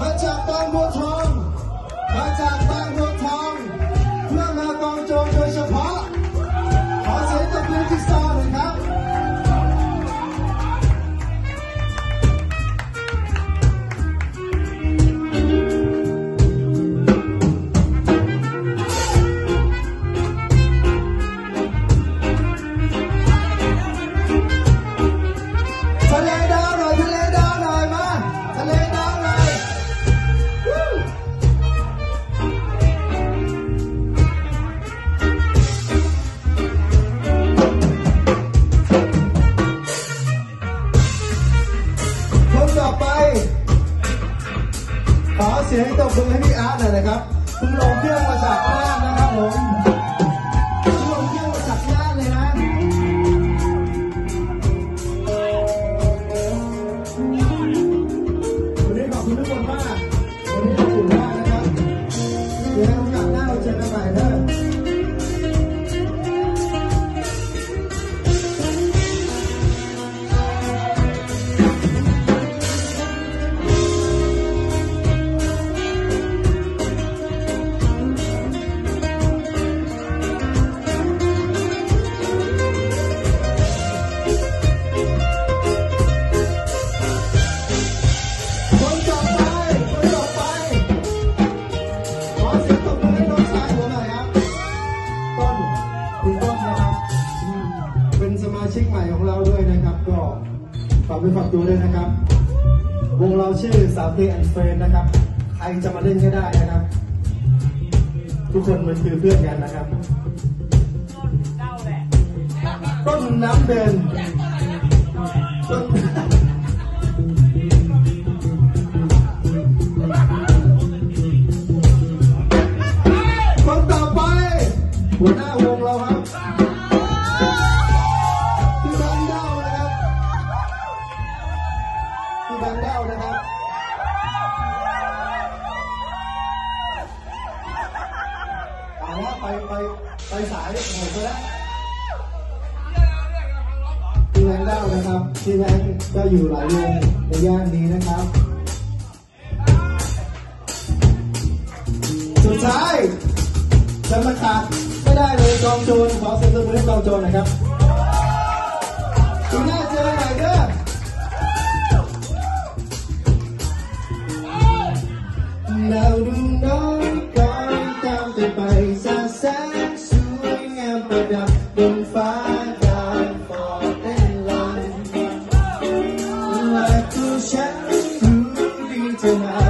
มาจากบางบัวทองมาจากบางบัวทองเพื่อมากองโจรโดยเฉพาะขอเสียงตบมือที่ซอหน่อยครับต่อไปขอเสียงตบมือให้พี่อาร์ตหน่อยนะครับคุณลงเครื่องมาจากน่านนะครับผมคุณลงเครื่องมาจากน่านเลยนะวันนี้ขอบคุณทุกคนมากวันนี้ขอบคุณมากนะครับเดี๋ยวโอกาสหน้าเราเจอกันใหม่เด้อสมาชิกใหม่ของเราด้วยนะครับก็ฝากไปฝากดูด้วยนะครับวงเราชื่อสาวเทแอนด์เฟรนด์นะครับใครจะมาเล่นก็ได้นะครับทุกคนมันคือเพื่อนกันนะครับต้นน้ำเดินคนต่อไปหัวหน้าวงเราครับแบงค์เด้านะครับเอาละไปสายหมดไปแล้วพี่แบงค์เด้านะครับพี่แบงค์ก็อยู่หลายวงในย่านนี้นะครับสุดท้ายจะมาขาดไม่ได้เลยกองโจรขอเสียงปรบมือให้กองโจรหน่อยครับปีหน้าเจอกันใหม่เด้อเราดูน้องก้อยตามเธอไปสาแสงสวยงามประดับบนฟ้าดาวฟอร์เต้นลอยและตัวฉันรู้ดีเธอมา